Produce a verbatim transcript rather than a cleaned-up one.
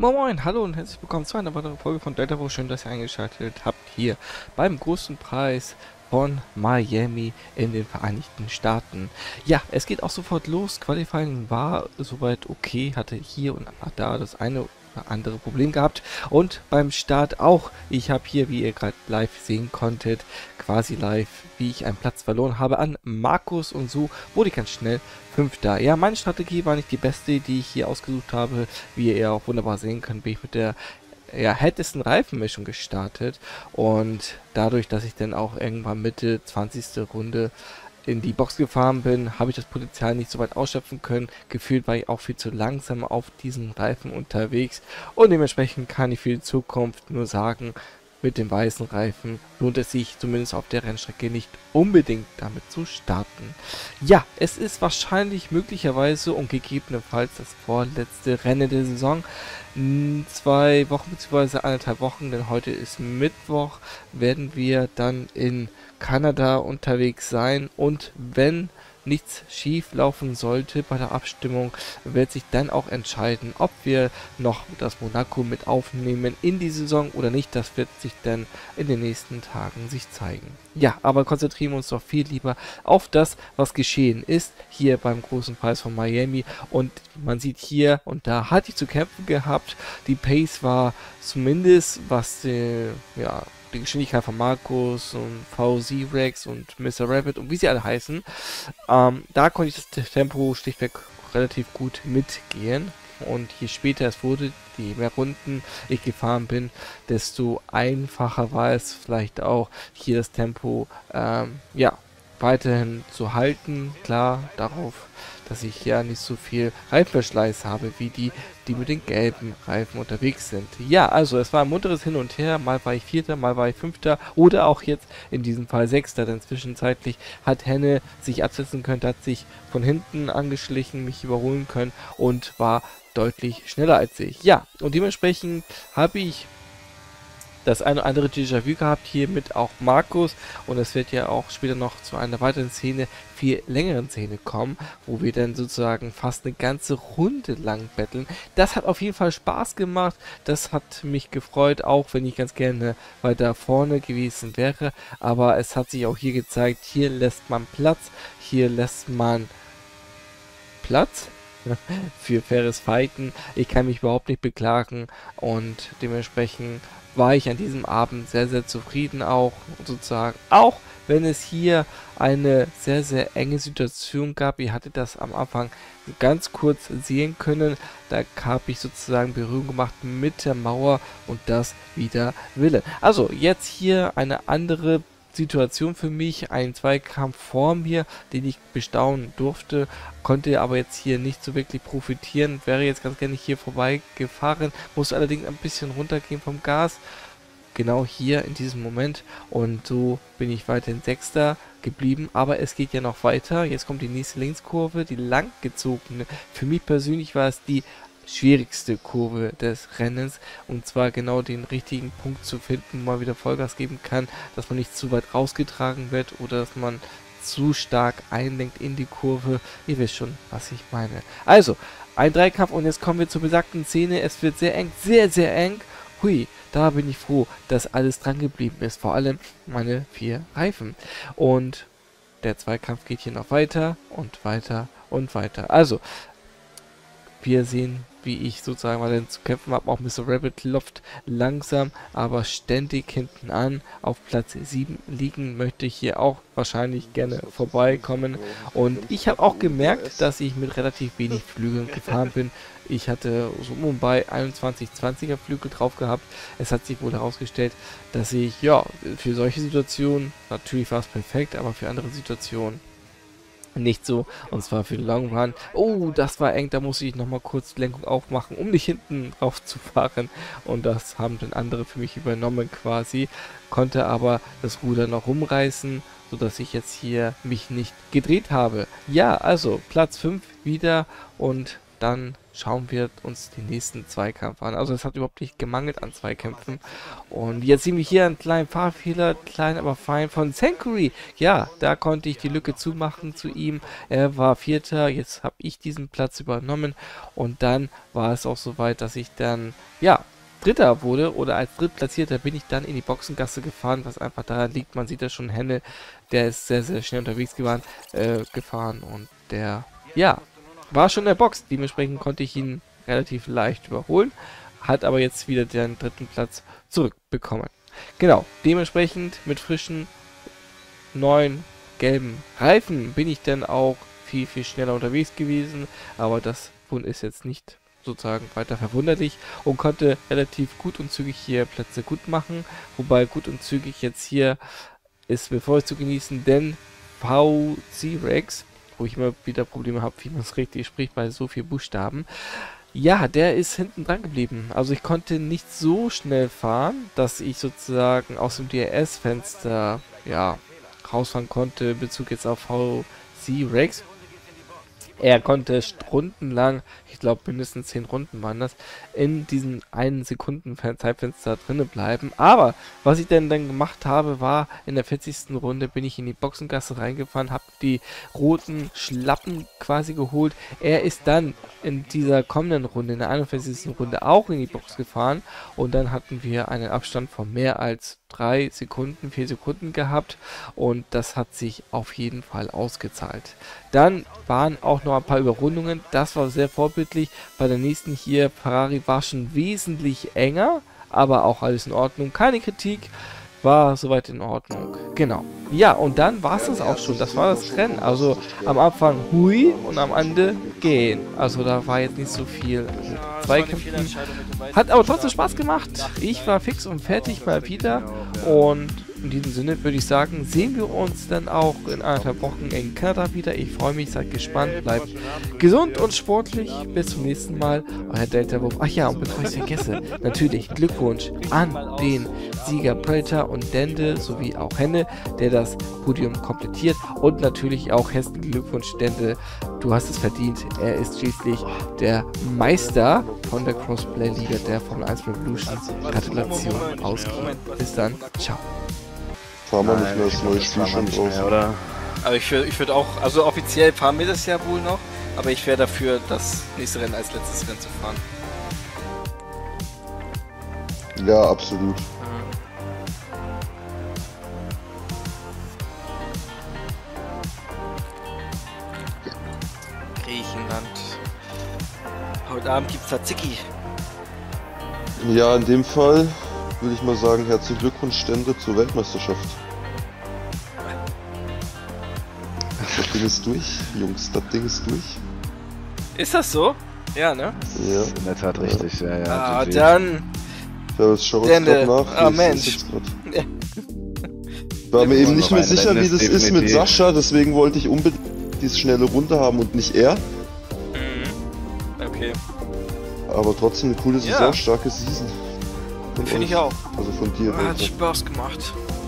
Moin Moin, hallo und herzlich willkommen zu einer weiteren Folge von Delta Pro. Schön, dass ihr eingeschaltet habt hier beim großen Preis von Miami in den Vereinigten Staaten. Ja, es geht auch sofort los. Qualifying war soweit okay, hatte hier und da das eine oder andere Problem gehabt und beim Start auch. Ich habe hier, wie ihr gerade live sehen konntet, quasi live, wie ich einen Platz verloren habe an Markus, und so wurde ich ganz schnell Fünfter. Ja, meine Strategie war nicht die beste, die ich hier ausgesucht habe. Wie ihr auch wunderbar sehen könnt, bin ich mit der ja, härtesten Reifenmischung gestartet, und dadurch, dass ich dann auch irgendwann Mitte zwanzigste Runde in die Box gefahren bin, habe ich das Potenzial nicht so weit ausschöpfen können. Gefühlt war ich auch viel zu langsam auf diesen Reifen unterwegs, und dementsprechend kann ich für die Zukunft nur sagen, mit dem weißen Reifen lohnt es sich zumindest auf der Rennstrecke nicht unbedingt damit zu starten. Ja, es ist wahrscheinlich möglicherweise und gegebenenfalls das vorletzte Rennen der Saison. In zwei Wochen bzw. anderthalb Wochen, denn heute ist Mittwoch, werden wir dann in Kanada unterwegs sein, und wenn nichts schief laufen sollte bei der Abstimmung, wird sich dann auch entscheiden, ob wir noch das Monaco mit aufnehmen in die Saison oder nicht. Das wird sich dann in den nächsten Tagen sich zeigen. Ja, aber konzentrieren wir uns doch viel lieber auf das, was geschehen ist hier beim großen Preis von Miami, und man sieht hier und da hatte ich zu kämpfen gehabt. Die Pace war zumindest, was die, ja, die Geschwindigkeit von Markus und V Z-Rex und Mister Rabbit und wie sie alle heißen, ähm, da konnte ich das Tempo schlichtweg relativ gut mitgehen. Und je später es wurde, je mehr Runden ich gefahren bin, desto einfacher war es vielleicht auch, hier das Tempo ähm, ja, weiterhin zu halten. Klar, darauf, dass ich ja nicht so viel Reifenverschleiß habe wie die, die mit den gelben Reifen unterwegs sind. Ja, also es war ein munteres Hin und Her. Mal war ich Vierter, mal war ich Fünfter oder auch jetzt in diesem Fall Sechster, denn zwischenzeitlich hat Henne sich absetzen können, hat sich von hinten angeschlichen, mich überholen können und war deutlich schneller als ich. Ja, und dementsprechend habe ich das eine oder andere Déjà-vu gehabt hier mit auch Markus, und es wird ja auch später noch zu einer weiteren Szene, viel längeren Szene kommen, wo wir dann sozusagen fast eine ganze Runde lang betteln. Das hat auf jeden Fall Spaß gemacht, das hat mich gefreut, auch wenn ich ganz gerne weiter vorne gewesen wäre, aber es hat sich auch hier gezeigt, hier lässt man Platz, hier lässt man Platz für faires Fighten. Ich kann mich überhaupt nicht beklagen, und dementsprechend war ich an diesem Abend sehr, sehr zufrieden auch, sozusagen, auch wenn es hier eine sehr, sehr enge Situation gab. Ihr hattet das am Anfang ganz kurz sehen können. Da habe ich sozusagen Berührung gemacht mit der Mauer und das wieder Wille. Also jetzt hier eine andere Situation für mich, ein Zweikampf vor mir, den ich bestaunen durfte, konnte aber jetzt hier nicht so wirklich profitieren, wäre jetzt ganz gerne hier vorbeigefahren, muss allerdings ein bisschen runtergehen vom Gas, genau hier in diesem Moment, und so bin ich weiterhin Sechster geblieben, aber es geht ja noch weiter. Jetzt kommt die nächste Linkskurve, die langgezogene. Für mich persönlich war es die schwierigste Kurve des Rennens, und zwar genau den richtigen Punkt zu finden, wo man wieder Vollgas geben kann, dass man nicht zu weit rausgetragen wird oder dass man zu stark einlenkt in die Kurve. Ihr wisst schon, was ich meine. Also, ein Dreikampf, und jetzt kommen wir zur besagten Szene. Es wird sehr eng, sehr, sehr eng. Hui, da bin ich froh, dass alles dran geblieben ist, vor allem meine vier Reifen. Und der Zweikampf geht hier noch weiter und weiter und weiter. Also, wir sehen, wie ich sozusagen mal zu kämpfen habe. Auch Mister Rabbit läuft langsam, aber ständig hinten an. Auf Platz sieben liegen möchte ich hier auch wahrscheinlich gerne vorbeikommen. Und ich habe auch gemerkt, dass ich mit relativ wenig Flügeln gefahren bin. Ich hatte so um bei einundzwanzig zwanziger Flügel drauf gehabt. Es hat sich wohl herausgestellt, dass ich, ja, für solche Situationen, natürlich war es perfekt, aber für andere Situationen nicht so, und zwar für den Long Run. Oh, das war eng, da musste ich nochmal kurz die Lenkung aufmachen, um nicht hinten drauf zu fahren, und das haben dann andere für mich übernommen quasi, konnte aber das Ruder noch rumreißen, sodass ich jetzt hier mich nicht gedreht habe. Ja, also Platz fünf wieder, und dann schauen wir uns den nächsten Zweikampf an. Also es hat überhaupt nicht gemangelt an Zweikämpfen. Und jetzt sehen wir hier einen kleinen Fahrfehler, klein aber fein von Senkuri. Ja, da konnte ich die Lücke zumachen zu ihm. Er war Vierter, jetzt habe ich diesen Platz übernommen. Und dann war es auch soweit, dass ich dann, ja, Dritter wurde oder als Drittplatzierter bin ich dann in die Boxengasse gefahren, was einfach daran liegt, man sieht ja schon Henne, der ist sehr, sehr schnell unterwegs gefahren, äh, gefahren und der, ja, war schon in der Box, dementsprechend konnte ich ihn relativ leicht überholen, hat aber jetzt wieder den dritten Platz zurückbekommen. Genau, dementsprechend mit frischen, neuen, gelben Reifen bin ich dann auch viel, viel schneller unterwegs gewesen, aber das ist jetzt nicht sozusagen weiter verwunderlich und konnte relativ gut und zügig hier Plätze gut machen, wobei gut und zügig jetzt hier ist bevor zu genießen, denn V C Rex, wo ich immer wieder Probleme habe, wie man es richtig spricht bei so vielen Buchstaben, ja, der ist hinten dran geblieben. Also ich konnte nicht so schnell fahren, dass ich sozusagen aus dem D R S-Fenster ja rausfahren konnte in Bezug jetzt auf V C Rex. Er konnte stundenlang, ich glaube mindestens zehn Runden waren das, in diesem einen Sekunden Zeitfenster drinnen bleiben. Aber was ich denn dann gemacht habe, war in der vierzigsten Runde bin ich in die Boxengasse reingefahren, habe die roten Schlappen quasi geholt. Er ist dann in dieser kommenden Runde, in der einundvierzigsten Runde auch in die Box gefahren und dann hatten wir einen Abstand von mehr als drei Sekunden, vier Sekunden gehabt und das hat sich auf jeden Fall ausgezahlt. Dann waren auch noch ein paar Überrundungen, das war sehr vorbildlich. Bei der nächsten hier, Ferrari war schon wesentlich enger, aber auch alles in Ordnung, keine Kritik, war soweit in Ordnung. Genau. Ja, und dann war es das auch schon, das war das Rennen, also am Anfang hui und am Ende gehen. Also da war jetzt nicht so viel Zweikämpfen. Hat aber trotzdem Spaß gemacht. Ich war fix und fertig mal wieder. Und in diesem Sinne würde ich sagen, sehen wir uns dann auch in anderthalb Wochen in Kanada wieder. Ich freue mich, seid gespannt, bleibt gesund und sportlich. Bis zum nächsten Mal. Euer Delta Wolf. Ach ja, und bevor ich es vergesse, natürlich Glückwunsch an den Sieger Predator und Dende sowie auch Henne, der das Podium komplettiert. Und natürlich auch herzlichen Glückwunsch, Dende. Du hast es verdient. Er ist schließlich der Meister von der Crossplay-Liga der Formel eins Revolution. Gratulation aus Kiel. Bis dann. Ciao. Fahren wir nicht mehr das neue Spiel schon draus. Oder? Aber ich würde ich würd auch, also offiziell fahren wir das ja wohl noch, aber ich wäre dafür, das nächste Rennen als letztes Rennen zu fahren. Ja, absolut. Griechenland. Heute Abend gibt's Tzatziki. Ja, in dem Fall würde ich mal sagen, herzlichen Glückwunsch, Stände, zur Weltmeisterschaft. Das Ding ist durch, Jungs, das Ding ist durch. Ist das so? Ja, ne? Ja. In der Tat richtig, ja, ja. Ah, G G. dann. Ja, ich schau uns Stände. grad nach. Ah, Ich Mensch. seh's jetzt grad. Ich war mir eben nicht noch mehr ein sicher, Rennen wie ist das ist mit definitiv. Sascha, deswegen wollte ich unbedingt diese schnelle Runde haben und nicht er. Mhm. Okay. Aber trotzdem eine coole Ja. Saison, starke Season. Von Finde euch. ich auch. Also von dir. Hat Walter. Spaß gemacht.